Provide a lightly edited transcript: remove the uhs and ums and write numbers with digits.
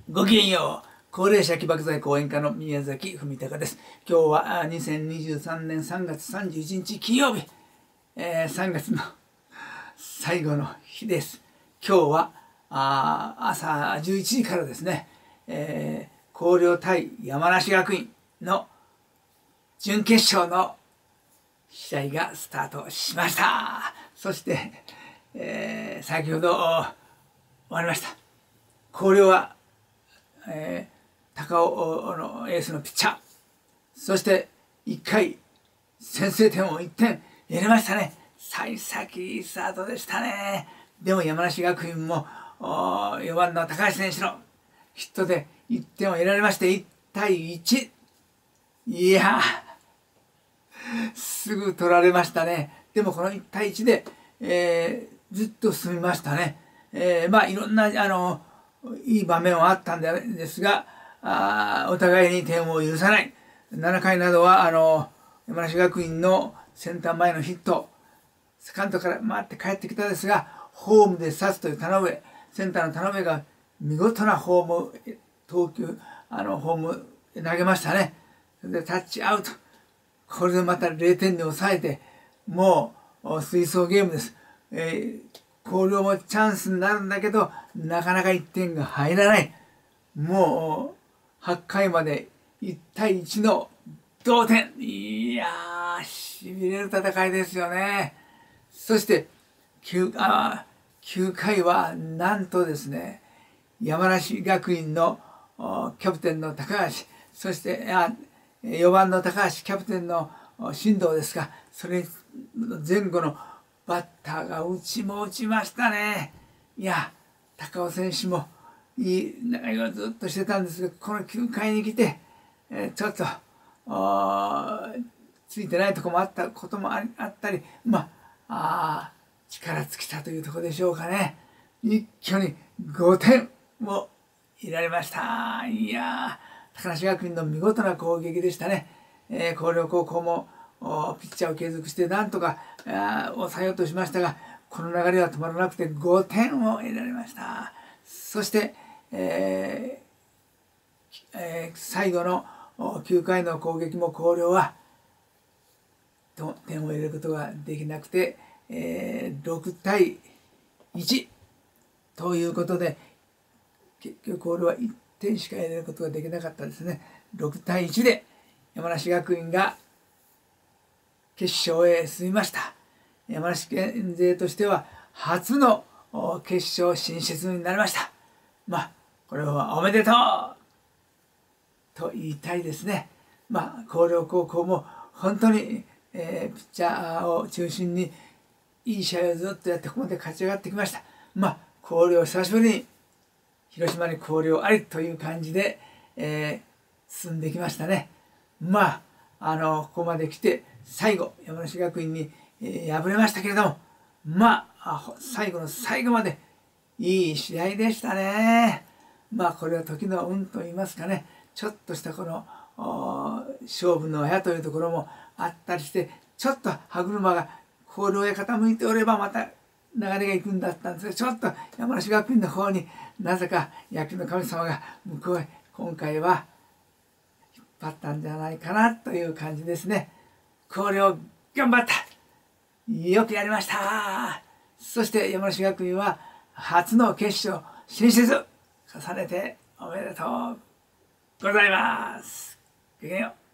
ごきげんよう。高齢者起爆剤講演家の宮崎文隆です。今日は2023年3月31日金曜日、3月の最後の日です。今日は朝11時からですね、広陵対山梨学院の準決勝の試合がスタートしました。そして、先ほど終わりました。広陵は高尾のエースのピッチャー、そして1回先制点を1点入れましたね。幸先スタートでしたね。でも山梨学院も4番の高橋選手のヒットで1点を入れられまして1対1。いやすぐ取られましたね。でもこの1対1で、ずっと進みましたね。いろんないい場面はあったんですが、お互いに点を許さない。7回などは山梨学院のセンター前のヒット、セカンドから回って帰ってきたですが、ホームで刺すという田上、センターの田上が見事なホーム投球、ホーム投げましたね。それでタッチアウト。これでまた0点で抑えて、もう追走ゲームです。広陵もチャンスになるんだけど、なかなか1点が入らない。もう8回まで1対1の同点。いやー、しびれる戦いですよね。そして9回はなんとですね、山梨学院のキャプテンの高橋、そして4番の高橋、キャプテンの進藤ですが、それ前後のバッターが打ちましたね。いや、高尾選手もいい投げをずっとしてたんですが、この9回に来て、ちょっとついてないところもあったこともあったり、力尽きたというところでしょうかね。一挙に5点も入れられました。いやー、高梨学院の見事な攻撃でしたね。広陵高校もピッチャーを継続してなんとか抑えようとしましたが、この流れは止まらなくて5点を得られました。そして、最後の9回の攻撃も広陵は点を入れることができなくて、6対1ということで、結局広陵は1点しか入れることができなかったですね。6対1で山梨学院が決勝へ進みました。山梨県勢としては初の決勝進出になりました。これはおめでとうと言いたいですね。広陵高校も本当に、ピッチャーを中心にいい試合をずっとやってここまで勝ち上がってきました。広陵久しぶりに広島に広陵ありという感じで、進んできましたね。ここまで来て最後山梨学院に、敗れましたけれども、最後の最後までいい試合でしたね。これは時の運と言いますかね、ちょっとしたこの勝負の矢というところもあったりして、ちょっと歯車が広陵へ傾いておればまた流れがいくんだったんですが、ちょっと山梨学院の方になぜか野球の神様が向こうへ今回は引っ張ったんじゃないかなという感じですね。広陵頑張った、よくやりました。そして山梨学院は初の決勝進出重ねておめでとうございます。ごきげんよう。